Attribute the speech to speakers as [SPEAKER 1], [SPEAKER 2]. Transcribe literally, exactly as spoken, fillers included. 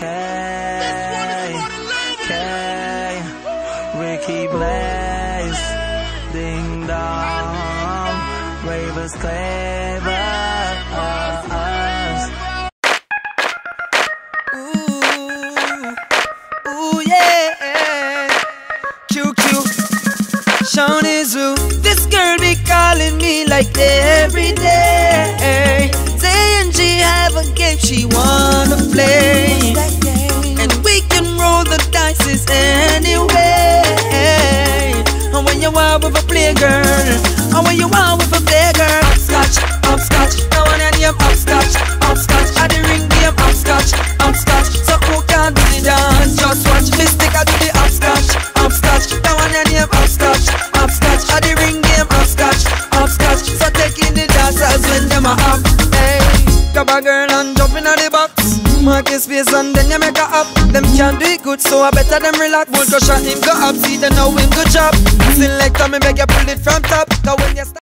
[SPEAKER 1] K, Ricky Blaze, Ding Dong, Ravers Clever.
[SPEAKER 2] Ooh, ooh yeah. Q Q, Shawnee Zoo. This girl be calling me like every day, saying she have a game she wanna play, and we can roll the dice anyway. And when you want with a play girl, and when you want with a play girl, hopscotch, hopscotch. Now I name hopscotch, hopscotch. At the ring game hopscotch, hopscotch. So who can do the dance? Just watch me stick. I do the hopscotch, hopscotch. Now I name hopscotch, hopscotch. At the ring game hopscotch, hopscotch. So taking the dancers when them are up. Hey, grab a girl and jump in the box. Mark his face and then you make her up. Them can't do it good, so I better them relax. Won't go shot him go up, see then now him go chop. Selector me beg you pull it from top. Cause when you start